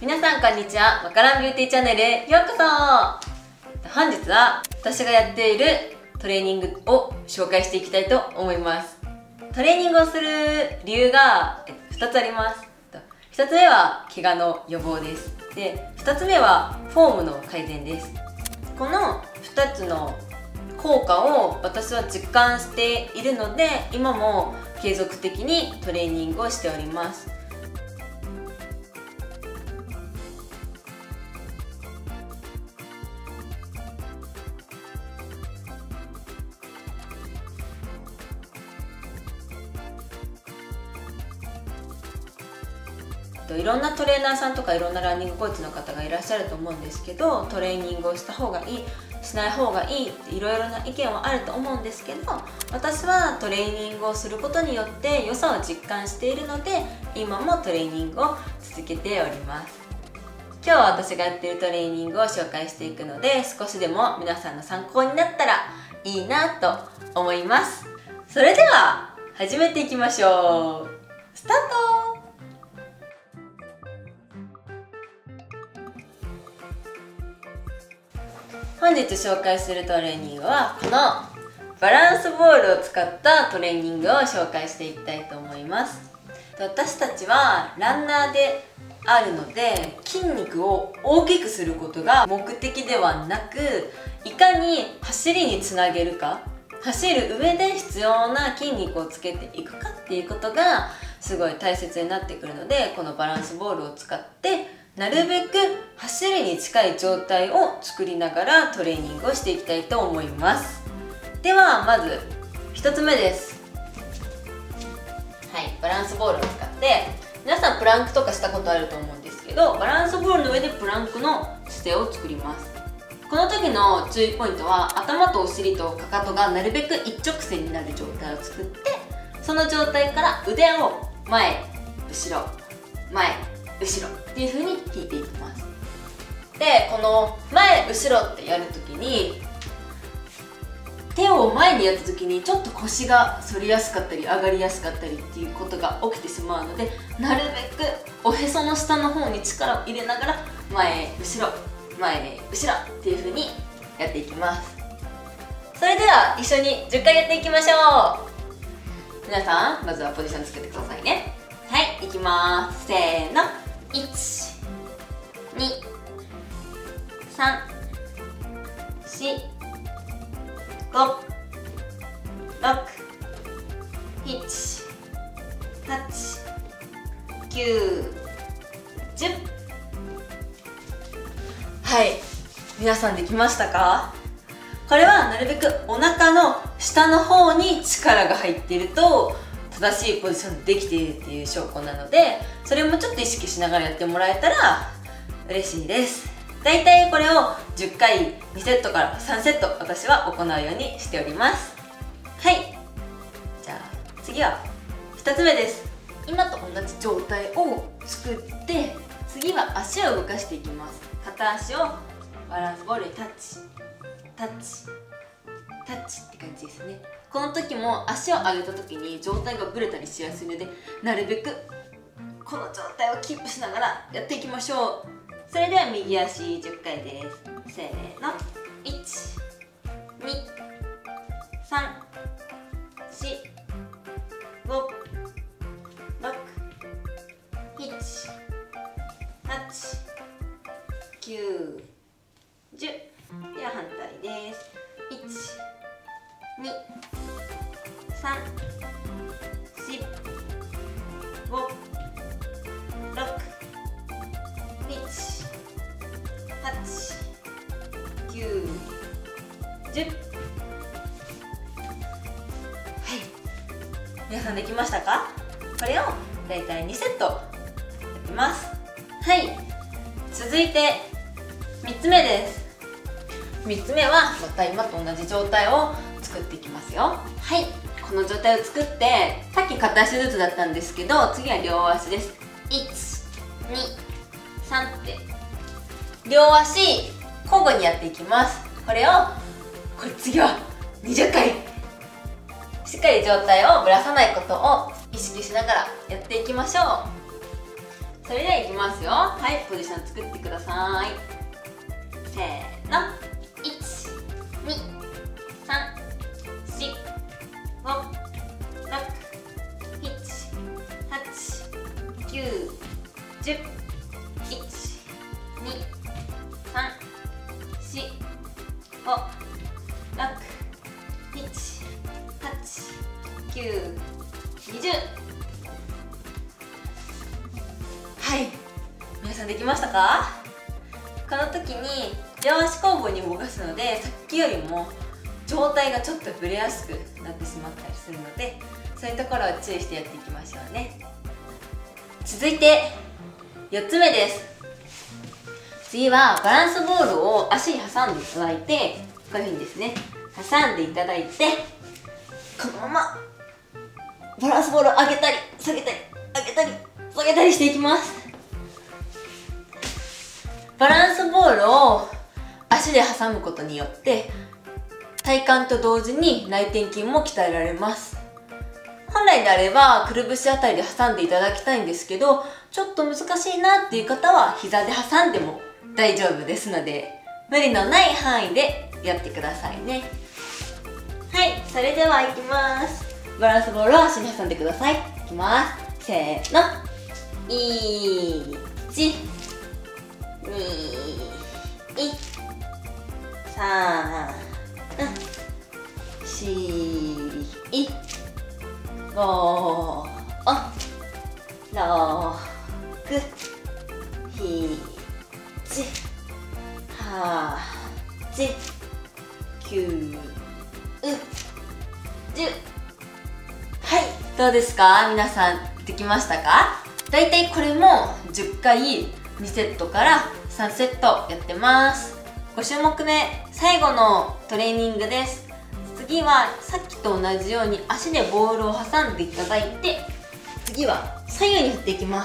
皆さんこんにちは。マカランビューティーチャンネルへようこそ。本日は私がやっているトレーニングを紹介していきたいと思います。トレーニングをする理由が2つあります。1つ目は怪我の予防です。で、2つ目はフォームの改善です。この2つの効果を私は実感しているので、今も継続的にトレーニングをしております。いろんなトレーナーさんとかいろんなランニングコーチの方がいらっしゃると思うんですけど、トレーニングをした方がいい、しない方がいいっていろいろな意見はあると思うんですけど、私はトレーニングをすることによって良さを実感しているので、今もトレーニングを続けております。今日は私がやっているトレーニングを紹介していくので、少しでも皆さんの参考になったらいいなと思います。それでは始めていきましょう。スタート。本日紹介するトレーニングはこのバランスボールを使ったトレーニングを紹介していきたいと思います。私たちはランナーであるので、筋肉を大きくすることが目的ではなく、いかに走りにつなげるか、走る上で必要な筋肉をつけていくかっていうことがすごい大切になってくるので、このバランスボールを使ってなるべく走りに近い状態を作りながらトレーニングをしていきたいと思います。ではまず1つ目です。はい、バランスボールを使って、皆さんプランクとかしたことあると思うんですけど、バランスボールの上でプランクの姿勢を作ります。この時の注意ポイントは、頭とお尻とかかとがなるべく一直線になる状態を作って、その状態から腕を前後ろ前後ろっていう風に引いていきます。で、この前後ろってやるときに、手を前にやった時にちょっと腰が反りやすかったり上がりやすかったりっていうことが起きてしまうので、なるべくおへその下の方に力を入れながら前後ろ前後ろっていう風にやっていきます。それでは一緒に10回やっていきましょう。皆さんまずはポジションつけてくださいね。はい、いきます。せーの。1、2、3、4、5、6、7、8、9、10。はい、皆さんできましたか？これはなるべくお腹の下の方に力が入っていると正しいポジションでできているっていう証拠なので、それもちょっと意識しながらやってもらえたら嬉しいです。だいたいこれを10回2セットから3セット私は行うようにしております。はい、じゃあ次は2つ目です。今と同じ状態を作って、次は足を動かしていきます。片足をバランスボールにタッチタッチタッチって感じですね。この時も足を上げた時に状態がぶれたりしやすいので、なるべくこの状態をキープしながらやっていきましょう。それでは右足10回です。せーの。1、2、3、4、5、6、7、8、9、10。では反対です。1、2、3、4、5、6、7、8、9、10。はい、皆さんできましたか？これをだいたい2セットやってます。はい、続いて3つ目です。3つ目はまた今と同じ状態を作っていきますよ。はい、この状態を作って、さっき片足ずつだったんですけど、次は両足です。1、2、3って両足交互にやっていきます。これ次は20回しっかり状態をぶらさないことを意識しながらやっていきましょう。 それではいきますよ。はい、ポジション作ってください。せーの、12345678910。はい、皆さんできましたか？この時に両足交互に動かすので、さっきよりも上体がちょっとぶれやすくなってしまったりするので、そういうところを注意してやっていきましょうね。続いて4つ目です。次はバランスボールを足に挟んでいただいて、こういうふうにですね、挟んでいただいて、このままバランスボールを上げたり下げたり上げたり下げたりしていきます。バランスボールを足で挟むことによって体幹と同時に内転筋も鍛えられます。本来であればくるぶしあたりで挟んでいただきたいんですけど、ちょっと難しいなっていう方は膝で挟んでも大丈夫ですので、無理のない範囲でやってくださいね。はい、それではいきます。バランスボールを足に挟んでください。いきます。せーの。1、2、3、4、5、6、7、8、9、10。はい、どうですか？皆さんできましたか？だいたいこれも10回2セットから3セットやってます。5種目目、最後のトレーニングです。次はさっきと同じように足でボールを挟んでいただいて、次は左右に振っていきます。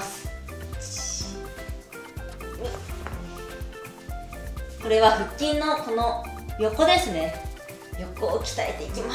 これは腹筋のこの横ですね。横を鍛えていきます。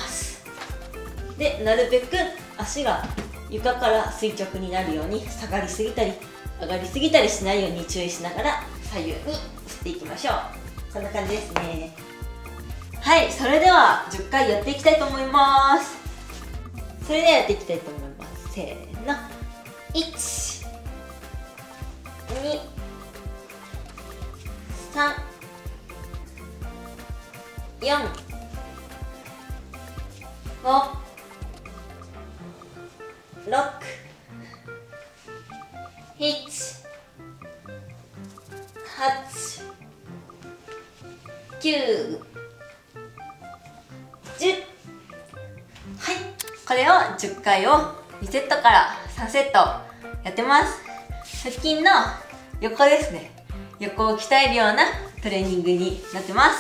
で、なるべく足が床から垂直になるように下がりすぎたり上がりすぎたりしないように注意しながら左右に振っていきましょう。こんな感じですね。はい、それでは10回やっていきたいと思います。それではやっていきたいと思います。せーの。1、2、3、4、5、6、7、8、9、10。はい、これを10回を2セットから3セットやってます。腹筋の横ですね。横を鍛えるようなトレーニングになってます。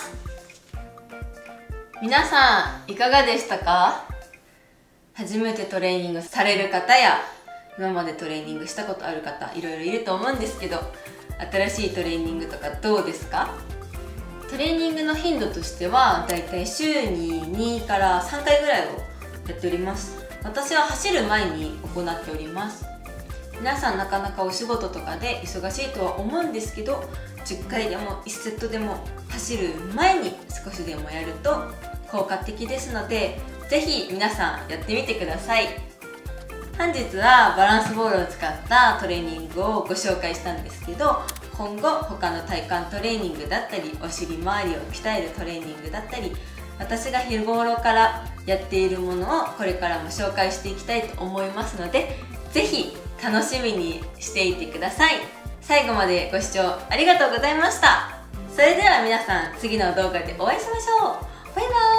皆さんいかがでしたか？初めてトレーニングされる方や今までトレーニングしたことある方、いろいろいると思うんですけど、新しいトレーニングとかどうですか？トレーニングの頻度としてはだいたい週に2から3回ぐらいをやっております。私は走る前に行っております。皆さんなかなかお仕事とかで忙しいとは思うんですけど、10回でも1セットでも走る前に少しでもやると効果的ですので、ぜひ皆さんやってみてください。本日はバランスボールを使ったトレーニングをご紹介したんですけど、今後他の体幹トレーニングだったり、お尻周りを鍛えるトレーニングだったり、私が日頃からやっているものをこれからも紹介していきたいと思いますので、ぜひ楽しみにしていてください。最後までご視聴ありがとうございました。それでは皆さん、次の動画でお会いしましょう。バイバーイ。